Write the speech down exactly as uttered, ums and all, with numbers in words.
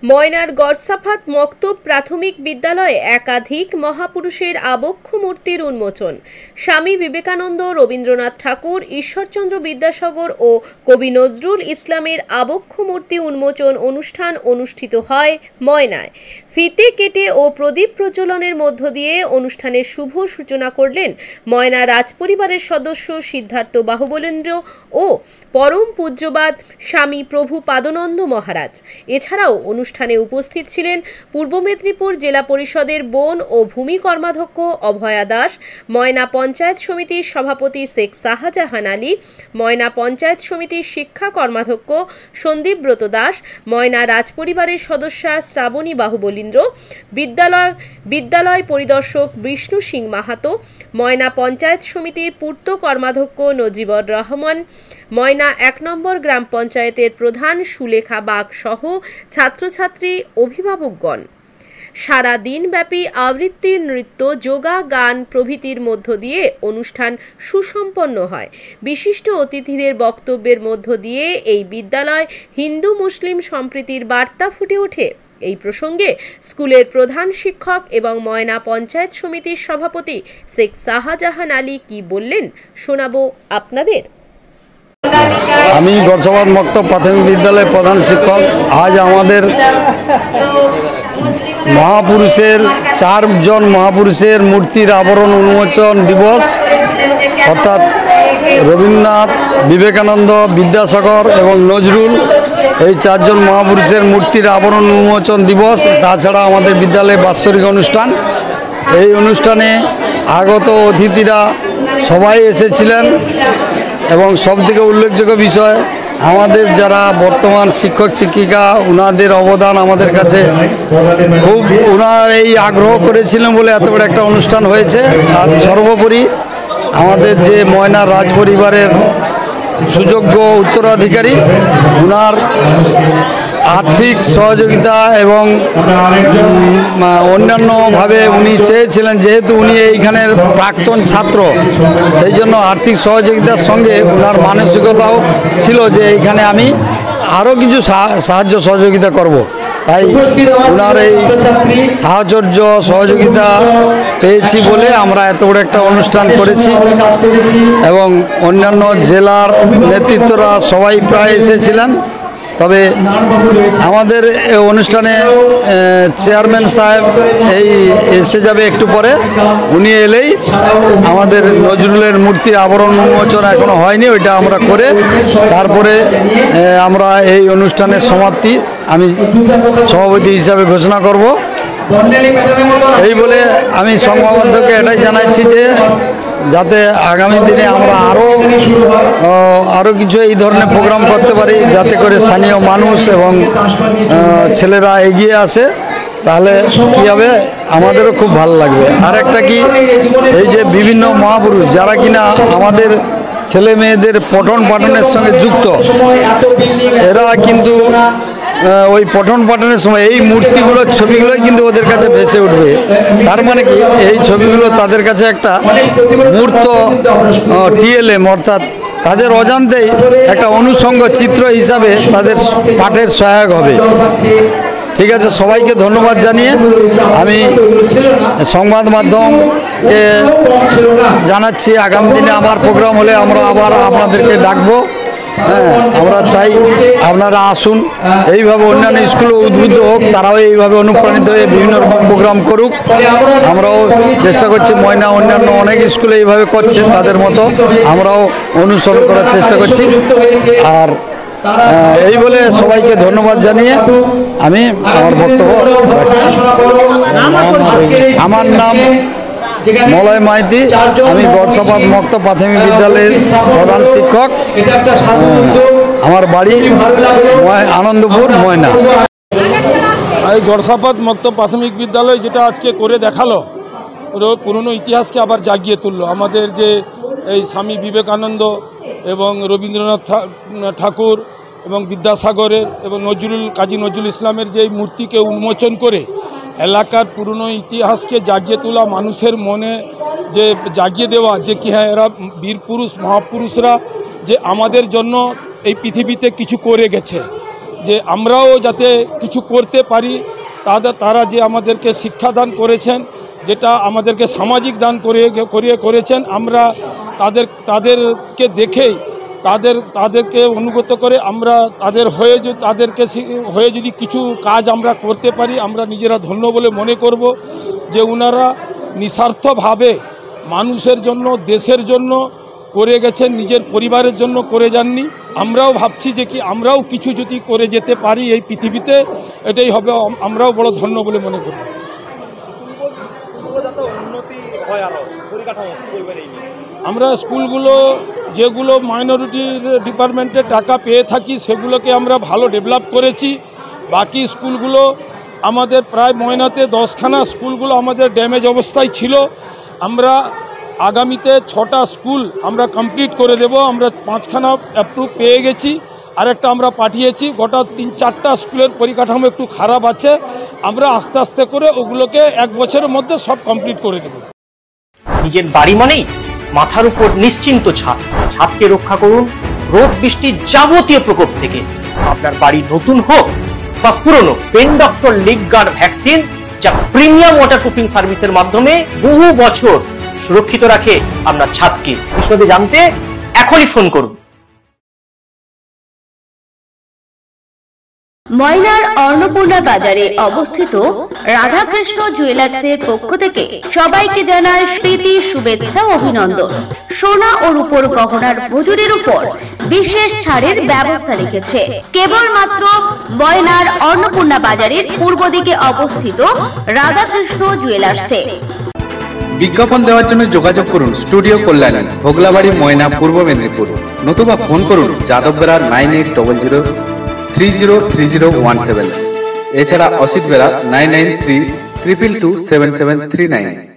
ময়নার গড়সাফাত মক্তব প্রাথমিক বিদ্যালয়ে একাধিক মহাপুরুষের আবক্ষ মূর্তির উন্মোচন। স্বামী বিবেকানন্দ, রবীন্দ্রনাথ ঠাকুর, ঈশ্বরচন্দ্র বিদ্যাসাগর ও কবি নজরুল ইসলামের আবক্ষ মূর্তি উন্মোচন অনুষ্ঠান অনুষ্ঠিত হয় ময়নায়। ফিতে কেটে ও প্রদীপ প্রজ্বলনের মধ্য দিয়ে অনুষ্ঠানের শুভ সূচনা করলেন ময়না রাজপরিবারের সদস্য সিদ্ধার্থ বাহুবলেন্দ্র ও পরম পূজ্যবাদ স্বামী প্রভু পাদনন্দ মহারাজ। এছাড়াও অনুষ্ঠানে উপস্থিত ছিলেন পূর্ব মেদিনীপুর জেলা পরিষদের বন ও ভূমি কর্মাধ্যক্ষ অভয়া দাস, ময়না পঞ্চায়েত সমিতির সভাপতি শেখ শাহজাহান আলী, ময়না পঞ্চায়েত সমিতির শিক্ষা কর্মাধ্যক্ষ সন্দীপব্রত দাস, ময়না রাজপরিবারের সদস্যা শ্রাবণী বাহুবলীন্দ্র, বিদ্যালয় বিদ্যালয় পরিদর্শক বিষ্ণু সিং মাহাতো, ময়না পঞ্চায়েত সমিতির পূর্ত কর্মাধ্যক্ষ নজিবুর রহমান, ময়না এক নম্বর গ্রাম পঞ্চায়েতের প্রধান সুলেখা বাগ সহ ছাত্রছাত্রী, অভিভাবকগণ। সারা দিনব্যাপী আবৃত্তির নৃত্য, যোগা, গান প্রভৃতির মধ্য দিয়ে অনুষ্ঠান সুসম্পন্ন হয়। বিশিষ্ট অতিথিদের বক্তব্যের মধ্য দিয়ে এই বিদ্যালয় হিন্দু মুসলিম সম্প্রীতির বার্তা ফুটে ওঠে। এই প্রসঙ্গে স্কুলের প্রধান শিক্ষক এবং ময়না পঞ্চায়েত সমিতির সভাপতি শেখ শাহজাহান আলী কি বললেন শোনাবো আপনাদের। আমি গড়সাফাত মক্তব প্রাথমিক বিদ্যালয়ের প্রধান শিক্ষক। আজ আমাদের মহাপুরুষের চারজন মহাপুরুষের মূর্তির আবরণ উন্মোচন দিবস, অর্থাৎ রবীন্দ্রনাথ, বিবেকানন্দ, বিদ্যাসাগর এবং নজরুল, এই চারজন মহাপুরুষের মূর্তির আবরণ উন্মোচন দিবস। তাছাড়া আমাদের বিদ্যালয়ে বাৎসরিক অনুষ্ঠান। এই অনুষ্ঠানে আগত অতিথিরা সবাই এসেছিলেন এবং সবথেকে উল্লেখযোগ্য বিষয় আমাদের যারা বর্তমান শিক্ষক শিক্ষিকা, ওনাদের অবদান আমাদের কাছে খুব, ওনারা এই আগ্রহ করেছিলেন বলে এত বড় একটা অনুষ্ঠান হয়েছে। আর সর্বোপরি আমাদের যে ময়না রাজপরিবারের সুযোগ্য উত্তরাধিকারী, ওনার আর্থিক সহযোগিতা এবং অন্যান্যভাবে উনি চেয়েছিলেন, যেহেতু উনি এইখানের প্রাক্তন ছাত্র, সেই জন্য আর্থিক সহযোগিতার সঙ্গে ওনার মানসিকতাও ছিল যে এইখানে আমি আরও কিছু সাহায্য সহযোগিতা করব। তাই ওনার এই সাহায্য সহযোগিতা পেয়েছি বলে আমরা এত বড় একটা অনুষ্ঠান করেছি এবং অন্যান্য জেলার নেতৃত্বরা সবাই প্রায় এসেছিলেন। তবে আমাদের এই অনুষ্ঠানে চেয়ারম্যান সাহেব এই এসে যাবে একটু পরে, উনি এলেই আমাদের নজরুলের মূর্তির আবরণ উন্মোচন এখনো হয়নি, ওইটা আমরা করে তারপরে আমরা এই অনুষ্ঠানের সমাপ্তি আমি সভাপতি হিসাবে ঘোষণা করব। এই বলে আমি সংবাদমাধ্যমকে এটাই জানাচ্ছি যে যাতে আগামী দিনে আমরা আরও আরও কিছু এই ধরনের প্রোগ্রাম করতে পারি, যাতে করে স্থানীয় মানুষ এবং ছেলেরা এগিয়ে আসে, তাহলে কী হবে, আমাদেরও খুব ভালো লাগবে। আর একটা কি, এই যে বিভিন্ন মহাপুরুষ যারা কিনা আমাদের ছেলে মেয়েদের পঠন পাঠনের সঙ্গে যুক্ত, এরা কিন্তু ওই পঠন পাঠনের সময় এই মূর্তিগুলোর ছবিগুলোই কিন্তু ওদের কাছে ভেসে উঠবে। তার মানে কি, এই ছবিগুলো তাদের কাছে একটা মূর্ত টিএলএম, অর্থাৎ তাদের অজান্তেই একটা অনুষঙ্গ চিত্র হিসাবে তাদের পাঠের সহায়ক হবে। ঠিক আছে, সবাইকে ধন্যবাদ জানিয়ে আমি সংবাদ মাধ্যমকে জানাচ্ছি আগামী দিনে আমার প্রোগ্রাম হলে আমরা আবার আপনাদেরকে ডাকবো। হ্যাঁ, আমরা চাই আপনারা আসুন, এইভাবে অন্যান্য স্কুলও উদ্বুদ্ধ হোক, তারাও এইভাবে অনুপ্রাণিত হয়ে বিভিন্ন রকম প্রোগ্রাম করুক। আমরাও চেষ্টা করছি, ময়না অন্যান্য অনেক স্কুলে এইভাবে করছে, তাদের মতো আমরাও অনুসরণ করার চেষ্টা করছি। আর এই বলে সবাইকে ধন্যবাদ জানিয়ে আমি আমার বক্তব্য রাখছি। আমার নাম মলয় মাইতি, আমি গড়সাফাত মক্তব প্রাথমিক বিদ্যালয়ের প্রধান শিক্ষক। আমার বাড়ি আনন্দপুর, ময়না। এই গড়সাফাত মক্তব প্রাথমিক বিদ্যালয় যেটা আজকে করে দেখালো, ওর পুরনো ইতিহাসকে আবার জাগিয়ে তুললো। আমাদের যে এই স্বামী বিবেকানন্দ এবং রবীন্দ্রনাথ ঠাকুর এবং বিদ্যাসাগরের এবং নজরুল কাজী নজরুল ইসলামের যে মূর্তিকে উন্মোচন করে এলাকার পুরনো ইতিহাসকে জাগিয়ে তোলা, মানুষের মনে যে জাগিয়ে দেওয়া যে কি হ্যাঁ এরা বীর পুরুষ মহাপুরুষরা যে আমাদের জন্য এই পৃথিবীতে কিছু করে গেছে, যে আমরাও যাতে কিছু করতে পারি। তাদের তারা যে আমাদেরকে শিক্ষাদান করেছেন, যেটা আমাদেরকে সামাজিক দান করে করিয়ে করেছেন, আমরা তাদের তাদেরকে দেখেই তাদের তাদেরকে অনুগত করে আমরা তাদের হয়ে যদি তাদেরকে হয়ে যদি কিছু কাজ আমরা করতে পারি, আমরা নিজেরা ধন্য বলে মনে করব যে ওনারা নিঃস্বার্থভাবে মানুষের জন্য, দেশের জন্য করে গেছেন, নিজের পরিবারের জন্য করে যাননি। আমরাও ভাবছি যে কি আমরাও কিছু যদি করে যেতে পারি এই পৃথিবীতে, এটাই হবে, আমরাও বড় ধন্য বলে মনে করি। আমরা স্কুলগুলো যেগুলো মাইনরিটি ডিপার্টমেন্টে টাকা পেয়ে থাকি সেগুলোকে আমরা ভালো ডেভেলপ করেছি। বাকি স্কুলগুলো আমাদের প্রায় ময়নাতে দশখানা স্কুলগুলো আমাদের ড্যামেজ অবস্থায় ছিল। আমরা আগামীতে ছটা স্কুল আমরা কমপ্লিট করে দেব। আমরা পাঁচখানা অ্যাপ্রুভ পেয়ে গেছি, আরেকটা আমরা পাঠিয়েছি। গোটা তিন চারটা স্কুলের পরিকাঠামো একটু খারাপ আছে, আমরা আস্তে আস্তে করে ওগুলোকে এক বছরের মধ্যে সব কমপ্লিট করে দেব। নিজের বাড়ি মানেই মাথার উপর নিশ্চিন্ত ছাদ। ছাদকে রক্ষা করুন রোদ বৃষ্টির যাবতীয় প্রকোপ থেকে। আপনার বাড়ি নতুন হোক বা পুরনো, pen doctor leak guard vaccine, যা প্রিমিয়াম ওয়াটারপ্রুফিং সার্ভিসের মাধ্যমে বহু বছর সুরক্ষিত রাখে আপনার ছাদকে। বিশদে জানতে এখনই ফোন করুন। ময়নার অন্নপূর্ণা বাজারে অবস্থিত রাধাকৃষ্ণ জুয়েলার্সের পক্ষ থেকে সবাইকে জানায় প্রীতি, শুভেচ্ছা, অভিনন্দন। সোনা ও রূপোর গহনার মজুরির উপর বিশেষ ছাড়ের ব্যবস্থা রেখেছে কেবলমাত্র ময়নার অন্নপূর্ণা বাজারের পূর্ব দিকে অবস্থিত রাধাকৃষ্ণ জুয়েলার্সে। বিজ্ঞাপন দেওয়ার জন্য যোগাযোগ করুন স্টুডিও কল্যাণী, ভোগলাবাড়ি, ময়না, পূর্ব মেদিনীপুর। নতুবা ফোন করুন Jadab Bera nine eight double zero three zero three zero one seven. এছাড়া Asit Bera nine nine three triple two seven seven three nine.